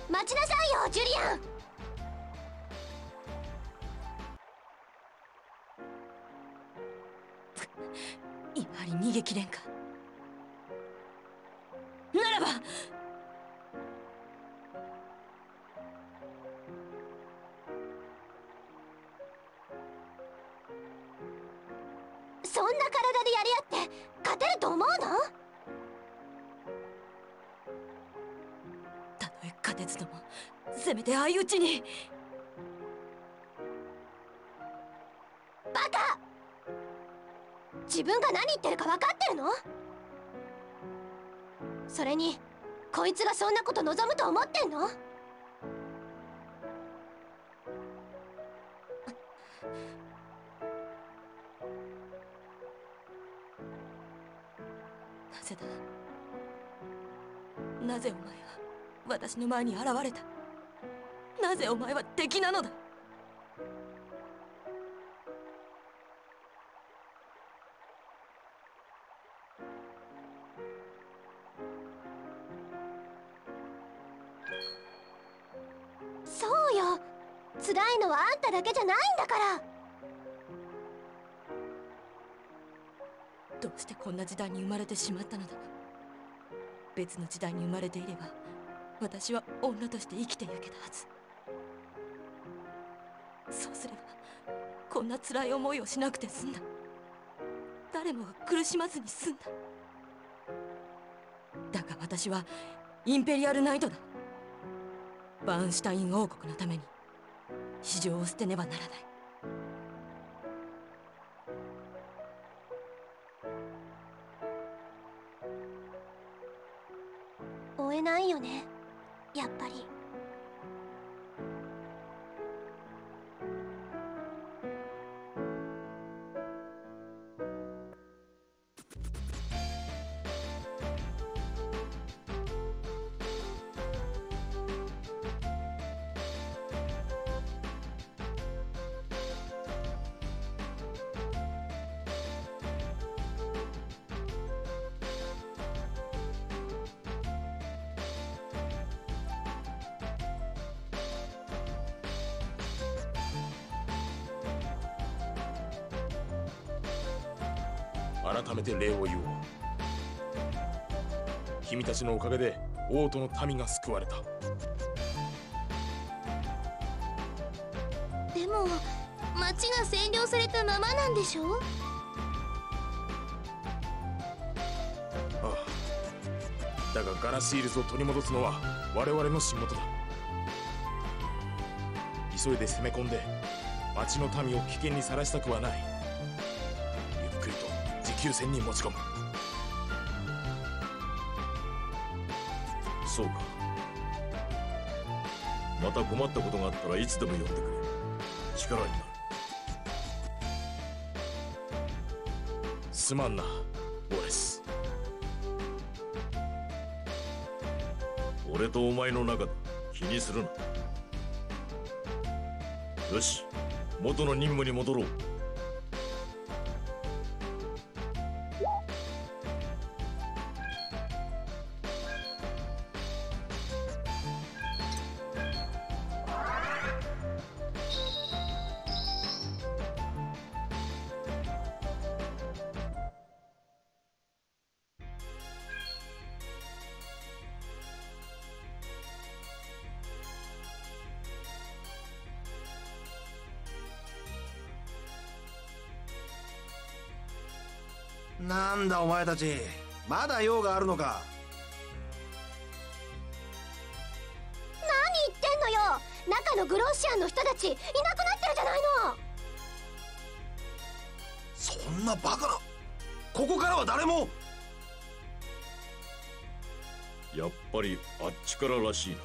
待ちなさいよジュリアン。 やはり逃げきれんか。ならばそんな体でやり合って勝てると思うの？ たとえ勝てずともせめて相打ちに。 バカ！自分が何言ってるか分かってるの？それにこいつがそんなこと望むと思ってんの？ なぜだ。なぜお前は私の前に現れた。なぜお前は敵なのだ。 そうよ、辛いのはあんただけじゃないんだから。 どうしてこんな時代に生まれてしまったのだ。別の時代に生まれていれば私は女として生きてゆけたはず。そうすればこんな辛い思いをしなくて済んだ。誰もが苦しまずに済んだ。だが私はインペリアルナイトだ。バーンシュタイン王国のために市場を捨てねばならない。 追えないよね、やっぱり。 改めて礼を言おう。君たちのおかげで王都の民が救われた。 でも町が占領されたままなんでしょ？ ああ、だがガラシールズを取り戻すのは我々の仕事だ。急いで攻め込んで町の民を危険にさらしたくはない。ゆっくりと持久戦に持ち込む。 そうか。また困ったことがあったらいつでも呼んでくれ。力になる。 すまんな、オレス。 俺とお前の仲だ。気にするな。よし、元の任務に戻ろう。 なんだお前たち、まだ用があるのか。 何言ってんのよ。中のグロッシアンの人たちいなくなってるじゃないの。 そんなバカな。ここからは誰も。 やっぱりあっちかららしいな。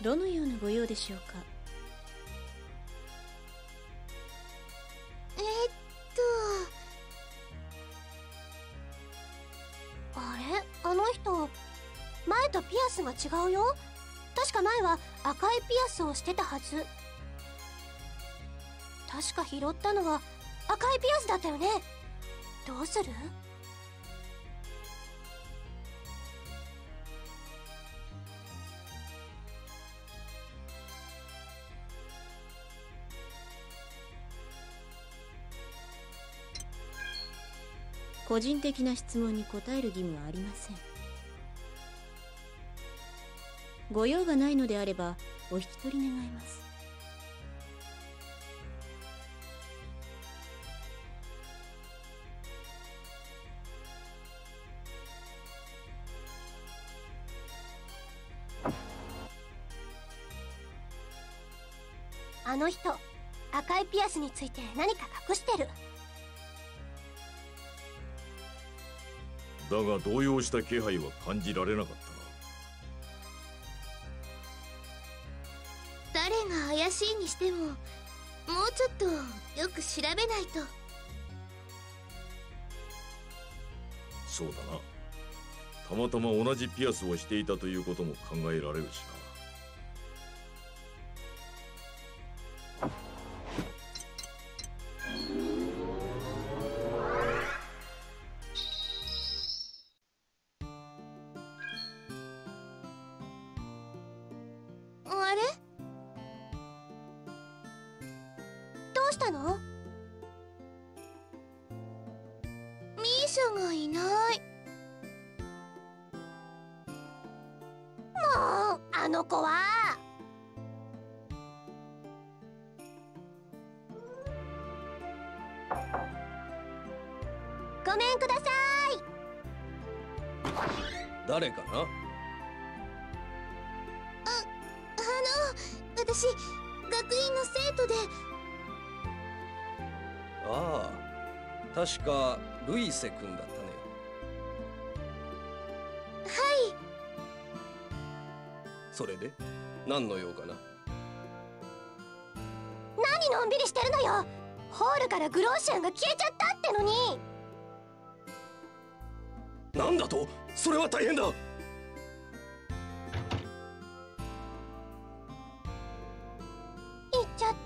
どのようなご用でしょうか。 あれ、あの人前とピアスが違うよ。確か前は赤いピアスをしてたはず。確か拾ったのは赤いピアスだったよね。どうする？ 個人的な質問に答える義務はありません。ご用がないのであればお引き取り願います。 あの人、赤いピアスについて何か隠してる。 だが動揺した気配は感じられなかったな。 誰が怪しいにしてももうちょっとよく調べないと。 そうだな。たまたま同じピアスをしていたということも考えられるしな。 あれ？ どうしたの？ ミーシャがいない。 もうあの子は。ごめんください。 誰かな？ 私、学院の生徒で。 ああ、確かルイセ君だったね。 はい。 それで何の用かな？ 何のんびりしてるのよ。ホールからグローシアンが消えちゃったってのに。 なんだと？それは大変だ。 行っちゃった。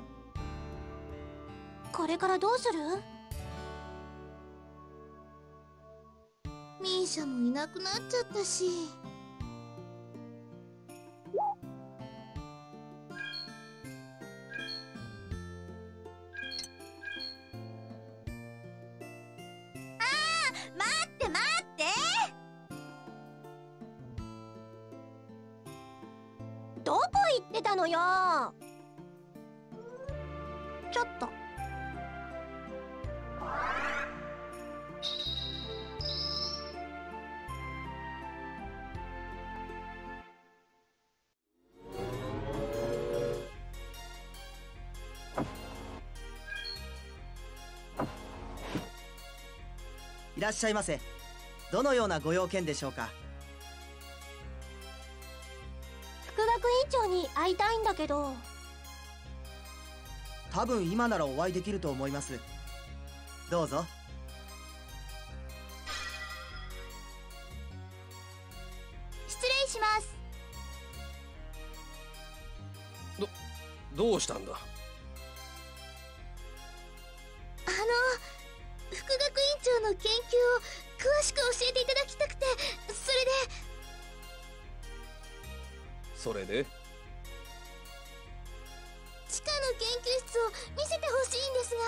これからどうする？ ミーシャもいなくなっちゃったし。 待って待って。どこ行ってたのよ。ちょっと。 いらっしゃいませ。どのようなご用件でしょうか。 副学院長に会いたいんだけど。 多分今ならお会いできると思います。どうぞ。 失礼します。 どうしたんだ？ 副学院長の研究を詳しく教えていただきたくて、 それで地下の研究室を見せてほしいんです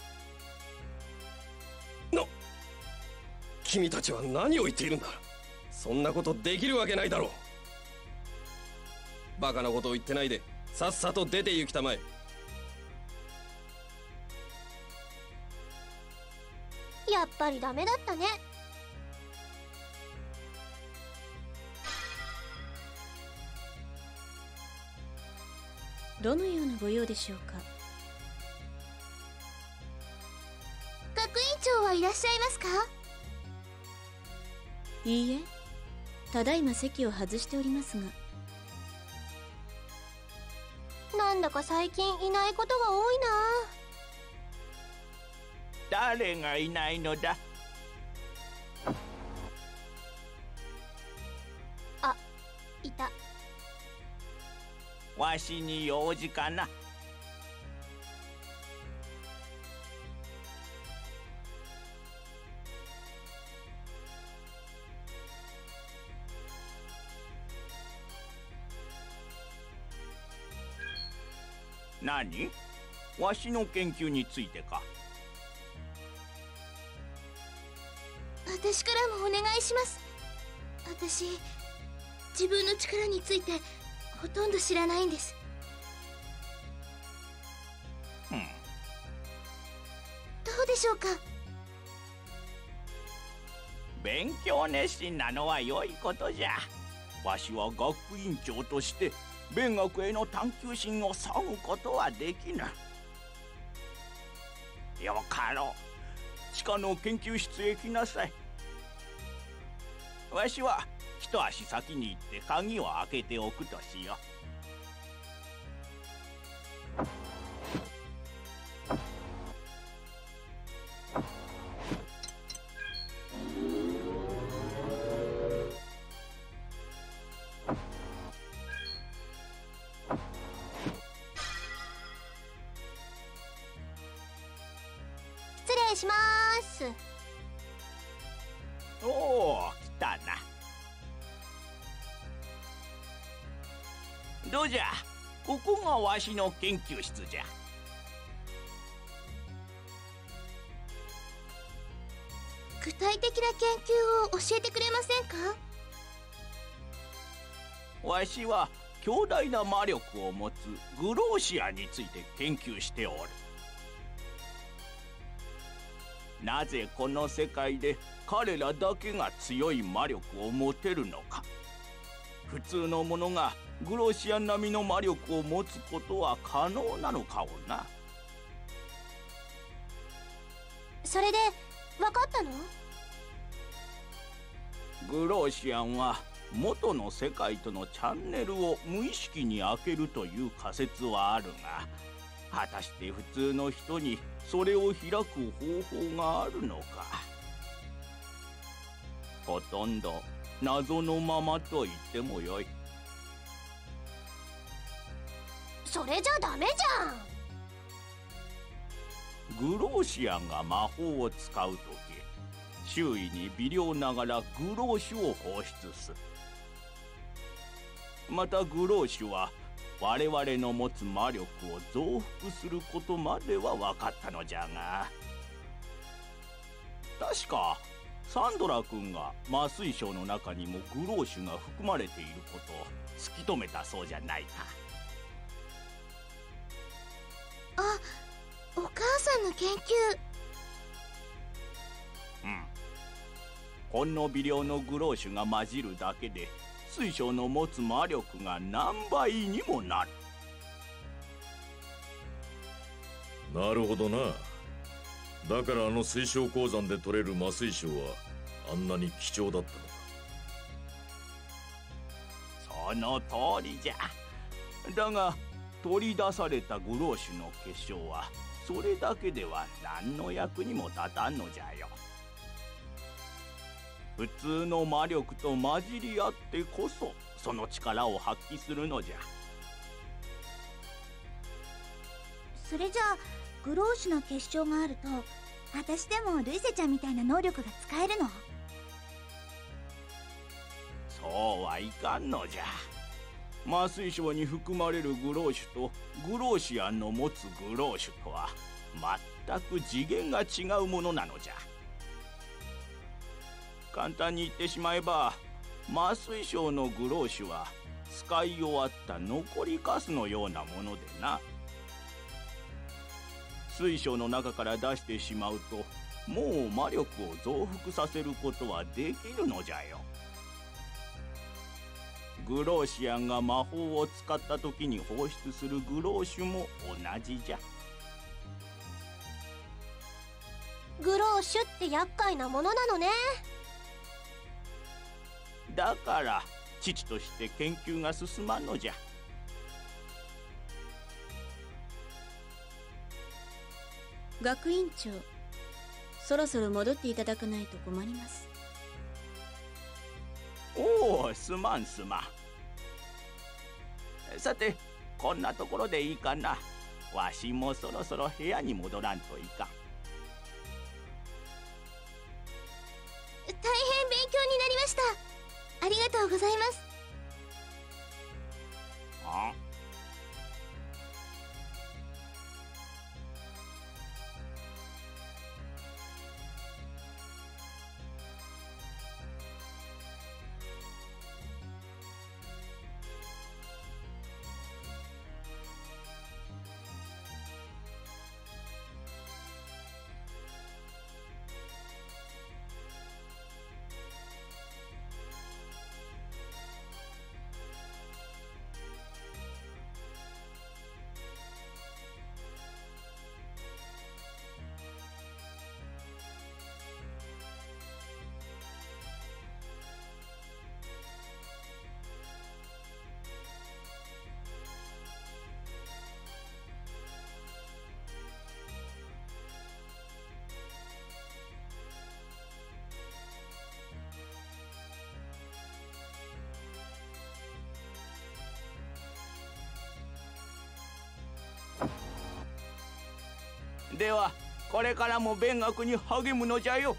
が。 君たちは何を言っているんだ。そんなことできるわけないだろう。バカなことを言ってないでさっさと出て行きたまえ。 やっぱりダメだったね。 どのようなご用でしょうか。 学院長はいらっしゃいますか？ いいえ、ただいま席を外しておりますが。 なんだか最近いないことが多いな。 誰がいないのだ？ あ、いた。 わしに用事かな？何？わしの研究についてか？ 私からもお願いします。私、自分の力についてほとんど知らないんです。どうでしょうか？ 勉強熱心なのは良いことじゃ。わしは学院長として勉学への探求心を削ぐことはできぬ。よかろう。地下の研究室へ来なさい。わしは一足先に行って鍵を開けておくとしよう。 失礼します。 おお、来たな。どうじゃ、ここがわしの研究室じゃ。 具体的な研究を教えてくれませんか？ わしは強大な魔力を持つグローシアについて研究しておる。なぜこの世界で彼らだけが強い魔力を持てるのか。普通の者がグローシア並みの魔力を持つことは可能なのかをな。 それで分かったの？ グローシアンは元の世界とのチャンネルを無意識に開けるという仮説はあるが、果たして普通の人にそれを開く方法があるのか。ほとんど謎のままと言ってもよい。 それじゃダメじゃん。グローシアンが魔法を使うとき、周囲に微量ながらグロー種を放出する。またグロー種は我々の持つ魔力を増幅することまでは分かったのじゃが、確かサンドラ君が魔水晶の中にもグロー種が含まれていることを突き止めたそうじゃないか。 あ、お母さんの研究。 ほんの微量のグロー種が混じるだけで水晶の持つ魔力が何倍にもなる。 なるほどな。だからあの水晶鉱山で取れる魔水晶はあんなに貴重だったのか。 その通りじゃ。だが取り出されたグロー種の結晶はそれだけでは何の役にも立たんのじゃよ。普通の魔力と混じり合ってこそその力を発揮するのじゃ。 それじゃあグロー種の結晶があると私でもルイセちゃんみたいな能力が使えるの？ そうはいかんのじゃ。魔水晶に含まれるグロー種とグローシアンの持つグロー種とは全く次元が違うものなのじゃ。簡単に言ってしまえば、魔水晶のグロー種は使い終わった残りカスのようなものでな。水晶の中から出してしまうともう魔力を増幅させることはできるのじゃよ。グローシアンが魔法を使った時に放出するグロー種も同じじゃ。 グロー種って厄介なものなのね。 だから父として研究が進まんのじゃ。 学院長、そろそろ戻っていただかないと困ります。 おお、すまんすまん。さて、こんなところでいいかな。わしもそろそろ部屋に戻らんといかん。 大変勉強になりました。ありがとうございます。 あ、ではこれからも勉学に励むのじゃよ。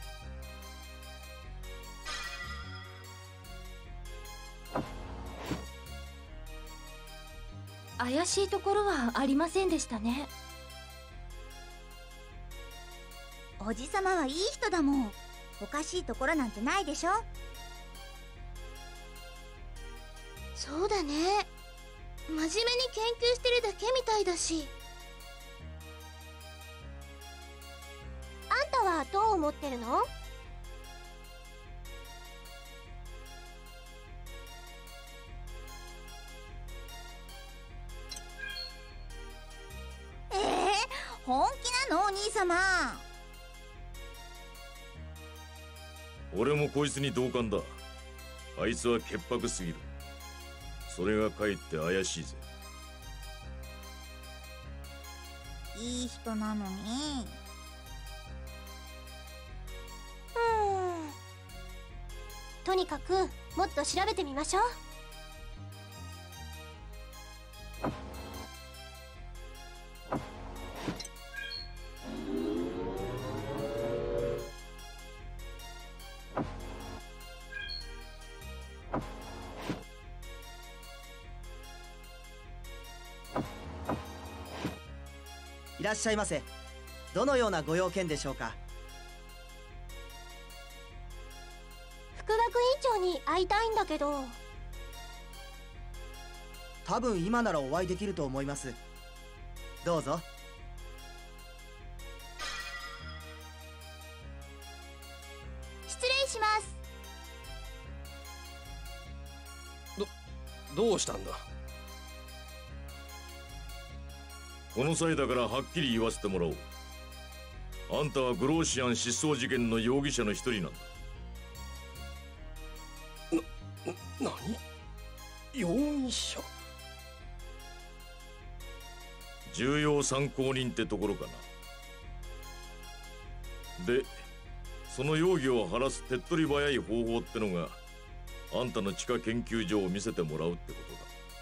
怪しいところはありませんでしたね。 おじさまはいい人だもん。おかしいところなんてないでしょ。 そうだね。真面目に研究してるだけみたいだし。 あんたはどう思ってるの？ 本気なのお兄様？ 俺もこいつに同感だ。あいつは潔白すぎる。それがかえって怪しいぜ。 いい人なのに。 とにかくもっと調べてみましょう。 いらっしゃいませ。どのようなご用件でしょうか？ 副学院長に会いたいんだけど。 多分今ならお会いできると思います。どうぞ。 失礼します。 どうしたんだ？ この際だからはっきり言わせてもらおう。あんたはグローシアン失踪事件の容疑者の一人なんだ。 何？容疑者？ 重要参考人ってところかな。で、その容疑を晴らす手っ取り早い方法ってのがあんたの地下研究所を見せてもらうってこと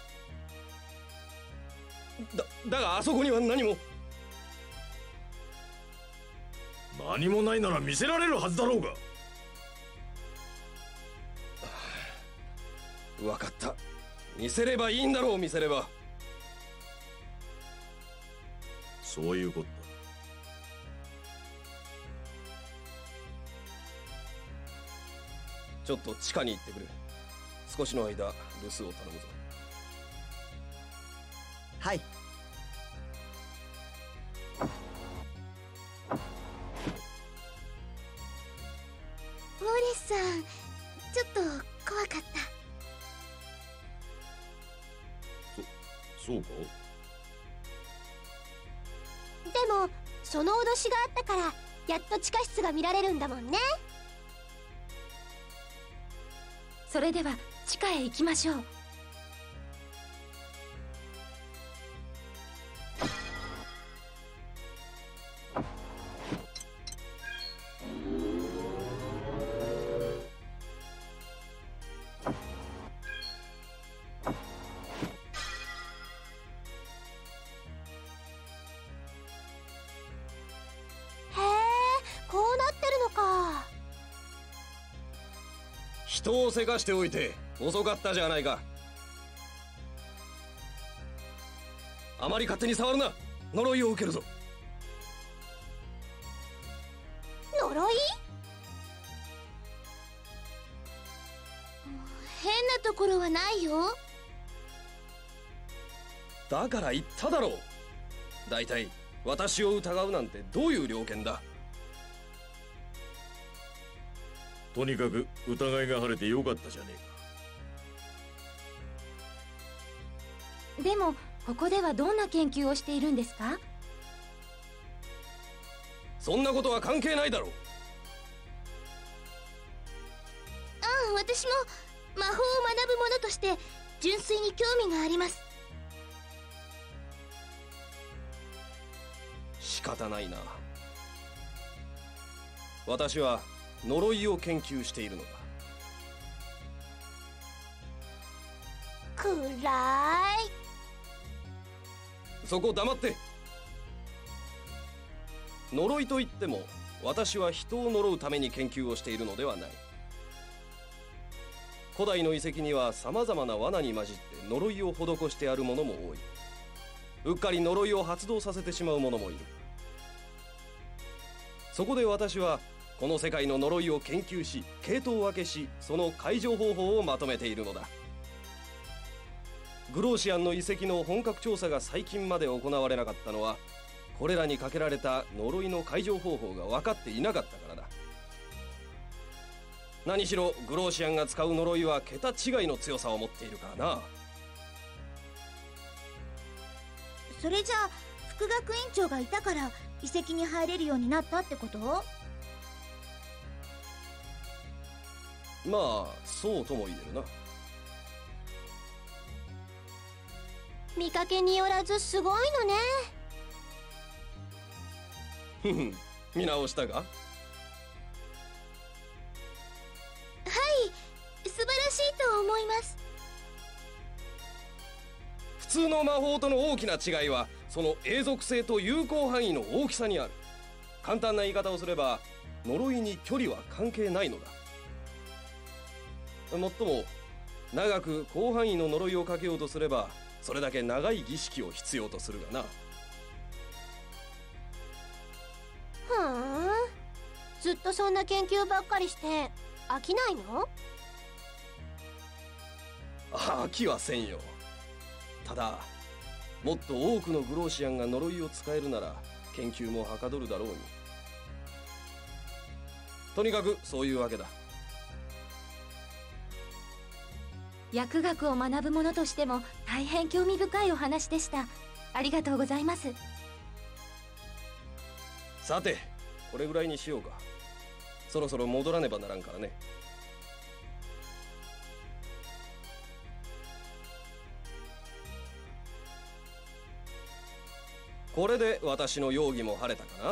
だ。 だがあそこには何も。 何もないなら見せられるはずだろうが。 分かった。見せればいいんだろう。見せれば。 そういうことだ。 ちょっと地下に行ってくる。少しの間留守を頼むぞ。 はい。 ウォレスさん、ちょっと怖かった。 そうか？ でもその脅しがあったからやっと地下室が見られるんだもんね。それでは地下へ行きましょう。 人をせかしておいて遅かったじゃないか。あまり勝手に触るな。呪いを受けるぞ。 呪い？ 変なところはないよ。 だから言っただろう。だいたい私を疑うなんてどういう了見だ。 とにかく疑いが晴れてよかったじゃねえか。 でもここではどんな研究をしているんですか？ そんなことは関係ないだろう。 私も魔法を学ぶ者として純粋に興味があります。 仕方ないな。私は呪いを研究しているのだ。 暗い。 そこ黙って。呪いといっても私は人を呪うために研究をしているのではない。古代の遺跡にはさまざまな罠に混じって呪いを施してあるものも多い。うっかり呪いを発動させてしまう者もいる。そこで私はこの世界の呪いを研究し、系統分けし、その解除方法をまとめているのだ。グローシアンの遺跡の本格調査が最近まで行われなかったのは、これらにかけられた呪いの解除方法が分かっていなかったからだ。何しろグローシアンが使う呪いは桁違いの強さを持っているからな。 それじゃあ副学院長がいたから遺跡に入れるようになったってこと？ まあそうとも言えるな。 見かけによらずすごいのね。 ふふ、見直したか？ 素晴らしいと思います。 普通の魔法との大きな違いはその永続性と有効範囲の大きさにある。簡単な言い方をすれば呪いに距離は関係ないのだ。もっとも長く広範囲の呪いをかけようとすればそれだけ長い儀式を必要とするがな。 ふん、ずっとそんな研究ばっかりして飽きないの？ 飽きはせんよ。ただもっと多くのグローシアンが呪いを使えるなら研究もはかどるだろうに。とにかくそういうわけだ。 薬学を学ぶ者としても大変興味深いお話でした。ありがとうございます。 さてこれぐらいにしようか。そろそろ戻らねばならんからね。これで私の容疑も晴れたかな。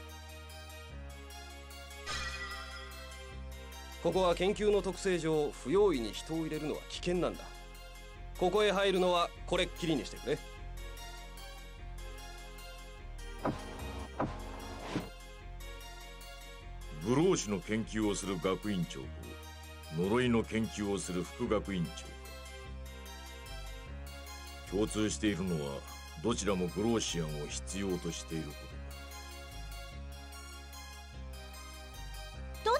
ここは研究の特性上不用意に人を入れるのは危険なんだ。ここへ入るのはこれっきりにしてくれ。 グローシの研究をする学院長と呪いの研究をする副学院長。共通しているのはどちらもグローシアンを必要としていること。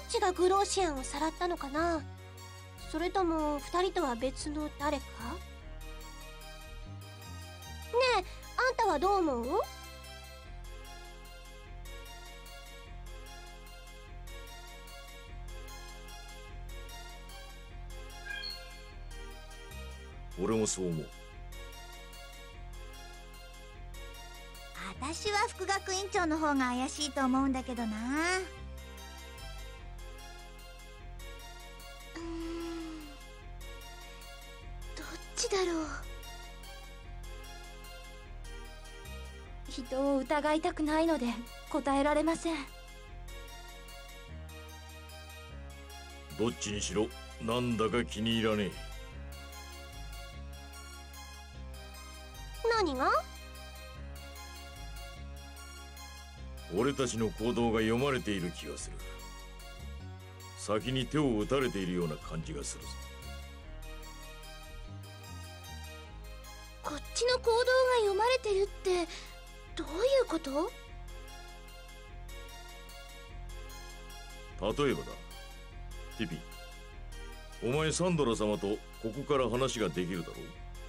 どっちがグローシアンをさらったのかな？それとも2人とは別の誰か？ねえ、あんたはどう思う？ 俺もそう思う。 私は副学院長の方が怪しいと思うんだけどな。 どっちだろう。 人を疑いたくないので答えられません。 どっちにしろなんだか気に入らねえ。 何が？ 俺たちの行動が読まれている気がする。 先に手を打たれているような感じがするぞ。 こっちの行動が読まれてるってどういうこと？ 例えばだ、ティピ、お前サンドラ様とここから話ができるだろう？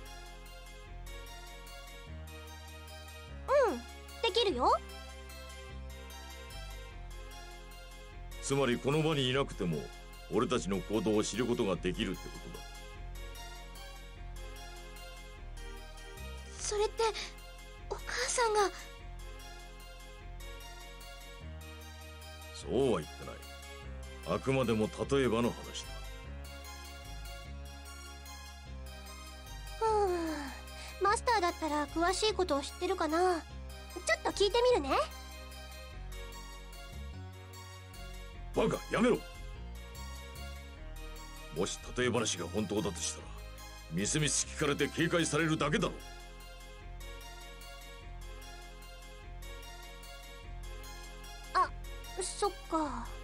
うん、できるよ。 つまりこの場にいなくても俺たちの行動を知ることができるってことだ。 それってお母さんが。 そうは言ってない。あくまでも例えばの話だ。 マスターだったら詳しいことを知ってるかな。ちょっと聞いてみるね。 バカ、やめろ。もし例え話が本当だとしたらみすみす聞かれて警戒されるだけだろ。 あ、そっか。